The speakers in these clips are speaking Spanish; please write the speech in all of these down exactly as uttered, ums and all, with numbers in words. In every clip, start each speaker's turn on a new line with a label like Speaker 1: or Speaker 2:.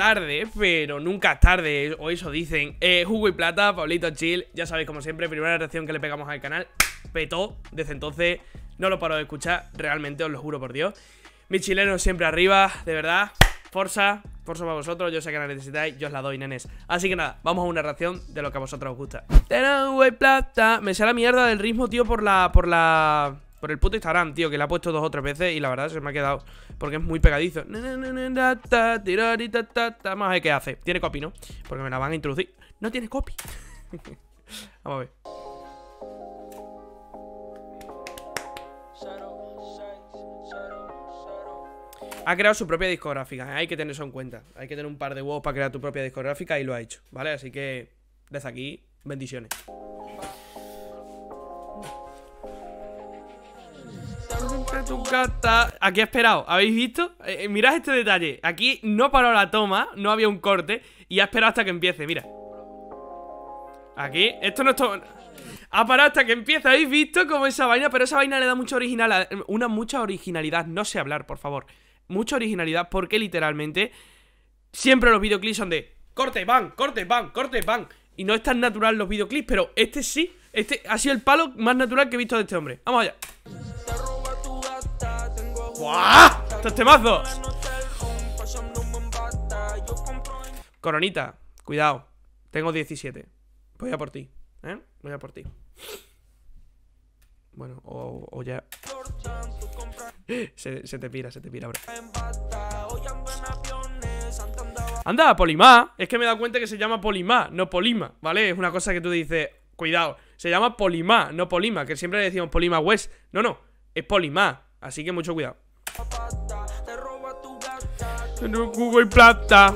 Speaker 1: tarde, pero nunca es tarde, o eso dicen. eh, Jugo y Plata, Pablito Chill. Ya sabéis, como siempre, primera reacción que le pegamos al canal. Petó, desde entonces no lo paro de escuchar. Realmente, os lo juro por Dios. Mis chilenos siempre arriba, de verdad. Forza, forza para vosotros, yo sé que la necesitáis, yo os la doy, nenes. Así que nada, vamos a una reacción de lo que a vosotros os gusta. Jugo y Plata. Me sale la mierda del ritmo, tío, por la... Por la... Por el puto Instagram, tío, que la he puesto dos o tres veces y la verdad se me ha quedado, porque es muy pegadizo. Vamos a ver qué hace. Tiene copy, ¿no? Porque me la van a introducir. No tiene copy. Vamos a ver. Ha creado su propia discográfica, hay que tener eso en cuenta. Hay que tener un par de huevos para crear tu propia discográfica y lo ha hecho, ¿vale? Así que desde aquí, bendiciones. Aquí ha esperado, ¿habéis visto? Eh, mirad este detalle. Aquí no paró la toma, no había un corte y ha esperado hasta que empiece, mira. Aquí, esto no está... Ha parado hasta que empiece, ¿habéis visto cómo esa vaina? Pero esa vaina le da mucha originalidad. Una mucha originalidad, no sé hablar, por favor. Mucha originalidad porque literalmente siempre los videoclips son de corte, van, corte, van, corte, van. Y no es tan natural los videoclips, pero este sí. Este ha sido el palo más natural que he visto de este hombre. Vamos allá. ¡Buah! ¡Estos temazos! Coronita, cuidado. Tengo diecisiete. Voy a por ti, ¿eh? Voy a por ti. Bueno, o, o ya... Se, se te pira, se te pira ahora. Anda, Polimá. Es que me he dado cuenta que se llama Polimá, no Polima, ¿vale? Es una cosa que tú dices, cuidado. Se llama Polimá, no Polima. Que siempre le decimos Polima West. No, no, es Polimá. Así que mucho cuidado. Jugo y Plata.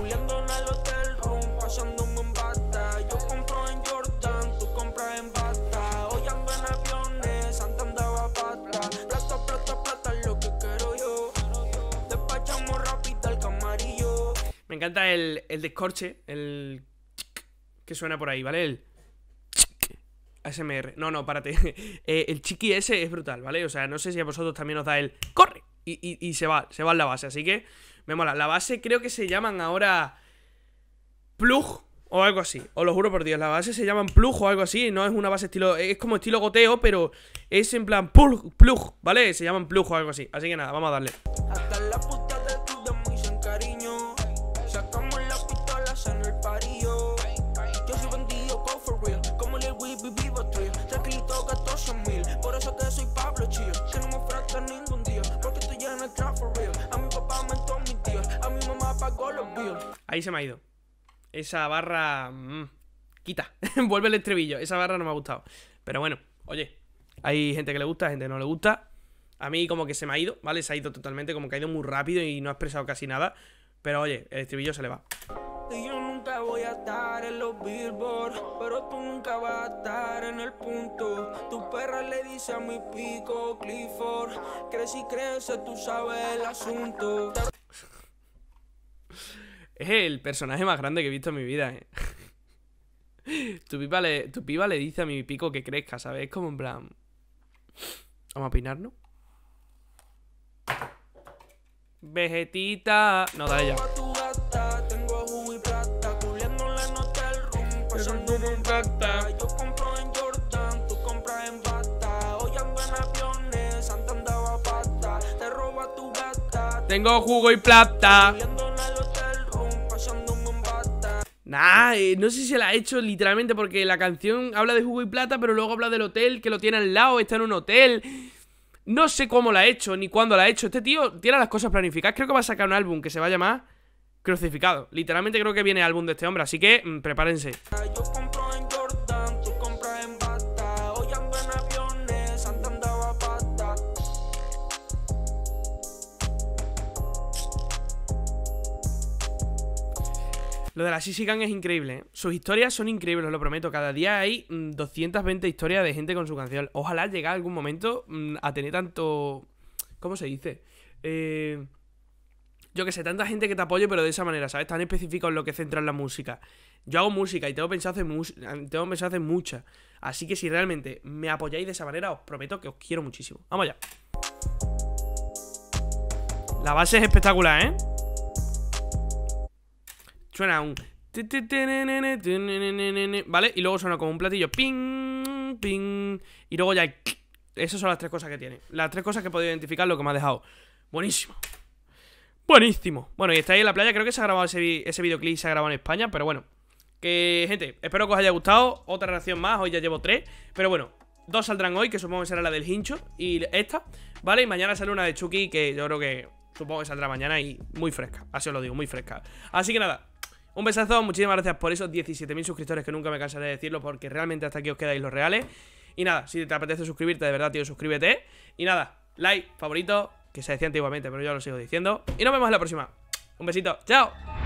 Speaker 1: Me encanta el, el descorche, el que suena por ahí, ¿vale? El A S M R. No, no, párate. eh, el chiqui ese es brutal, ¿vale? O sea, no sé si a vosotros también os da el ¡corre! Y, y, y se va, se va en la base, así que me mola. La base creo que se llaman ahora plug o algo así. Os lo juro por Dios, la base se llaman plug o algo así. No es una base estilo, es como estilo goteo, pero es en plan plug, plug, ¿vale? Se llaman plug o algo así. Así que nada, vamos a darle. Hasta la puta de tu de muy sin cariño. Sacamos las pistolas en el parillo. Yo soy bandido, go for real. Como el Wii vivo trio. Tranquilito gasto cien mil. Por eso que soy Pablo Chío. Que no me fracta ningún día. Porque estoy ya en el trap for real. A mi papá mentó mis tíos. A mi mamá pagó los bills. Ahí se me ha ido. Esa barra... Mmm, quita. Vuelve el estribillo. Esa barra no me ha gustado. Pero bueno, oye. Hay gente que le gusta, gente que no le gusta. A mí como que se me ha ido, ¿vale? Se ha ido totalmente. Como que ha ido muy rápido y no ha expresado casi nada. Pero oye, el estribillo se le va. Y yo nunca voy a estar en los billboards, pero tú nunca vas a estar en el punto. Tu perra le dice a mi pico Clifford. Crece y crece, tú sabes el asunto. Es el personaje más grande que he visto en mi vida, eh. Tu piba le, tu piba le dice a mi pico que crezca, ¿sabes? Es como en plan... Vamos a peinarnos. Vegetita. No, dale ya. Tengo jugo y plata. Nah, eh, no sé si se la ha hecho literalmente porque la canción habla de jugo y plata, pero luego habla del hotel, que lo tiene al lado, está en un hotel. No sé cómo la ha hecho, ni cuándo la ha hecho. Este tío tiene las cosas planificadas. Creo que va a sacar un álbum que se va a llamar Crucificado. Literalmente creo que viene el álbum de este hombre, así que mmm, prepárense. Lo de la Sissy Gang es increíble, ¿eh? Sus historias son increíbles, os lo prometo. Cada día hay mmm, doscientas veinte historias de gente con su canción. Ojalá llegue a algún momento mmm, a tener tanto... ¿Cómo se dice? Eh... Yo que sé, tanta gente que te apoye, pero de esa manera, ¿sabes? Tan específico en lo que centra en la música. Yo hago música y tengo pensado hacer, mus tengo pensado hacer mucha. Así que si realmente me apoyáis de esa manera, os prometo que os quiero muchísimo. Vamos allá. La base es espectacular, ¿eh? suena un... ¿Vale? Y luego suena como un platillo. Ping, ping. Y luego ya hay... Esas son las tres cosas que tiene. Las tres cosas que he podido identificar lo que me ha dejado. Buenísimo. Buenísimo. Bueno, y está ahí en la playa. Creo que se ha grabado ese, ese videoclip. Se ha grabado en España. Pero bueno. Que, gente, espero que os haya gustado. Otra reacción más. Hoy ya llevo tres. Pero bueno, dos saldrán hoy. Que supongo que será la del hincho. Y esta. ¿Vale? Y mañana sale una de Chucky. Que yo creo que supongo que saldrá mañana. Y muy fresca. Así os lo digo. Muy fresca. Así que nada. Un besazo, muchísimas gracias por esos diecisiete mil suscriptores que nunca me cansaré de decirlo porque realmente hasta aquí os quedáis los reales. Y nada, si te apetece suscribirte, de verdad, tío, suscríbete. Y nada, like, favorito, que se decía antiguamente, pero yo lo sigo diciendo. Y nos vemos en la próxima. Un besito, chao.